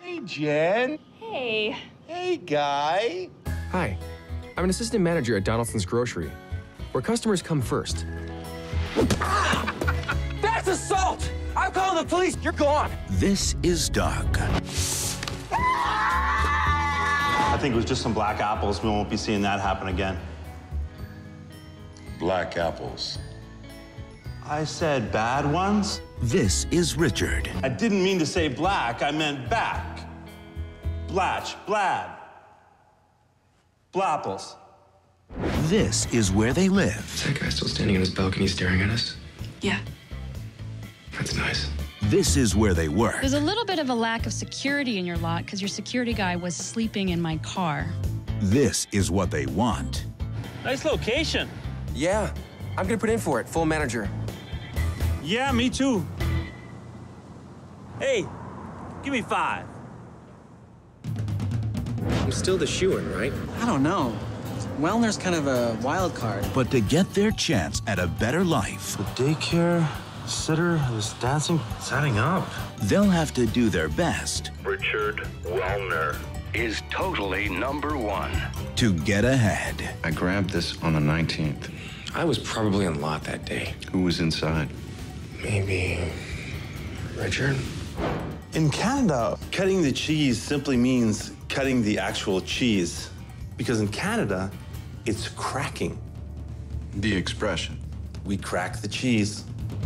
Hey, Jen. Hey. Hey, Guy. Hi, I'm an assistant manager at Donaldson's Grocery, where customers come first. That's assault! I'm calling the police. You're gone. This is dark. I think it was just some black apples. We won't be seeing that happen again. Black apples. I said bad ones? This is Richard. I didn't mean to say black, I meant back. Blatch, blad. Blapples. This is where they live. Is that guy still standing on his balcony staring at us? Yeah. That's nice. This is where they work. There's a little bit of a lack of security in your lot because your security guy was sleeping in my car. This is what they want. Nice location. Yeah, I'm gonna put in for it, full manager. Yeah, me too. Hey, give me 5. I'm still the shoo-in, right? I don't know. Wellner's kind of a wild card. But to get their chance at a better life, The daycare sitter who's dancing, setting up. they'll have to do their best Richard Wellner is totally #1. to get ahead. I grabbed this on the 19th. I was probably on lot that day. Who was inside? Maybe Richard? In Canada, cutting the cheese simply means cutting the actual cheese. Because in Canada, it's cracking. The expression. We crack the cheese.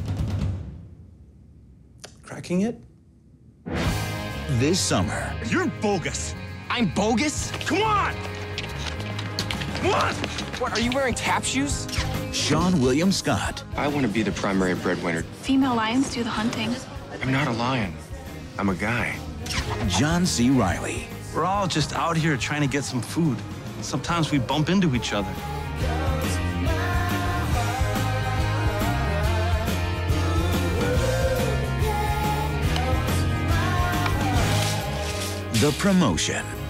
Cracking it? This summer, You're bogus. I'm bogus? Come on! Come on! What, are you wearing tap shoes? Sean William Scott, I want to be the primary breadwinner. Female lions do the hunting. I'm not a lion. I'm a guy. John C. Reilly, We're all just out here trying to get some food. Sometimes we bump into each other. The Promotion.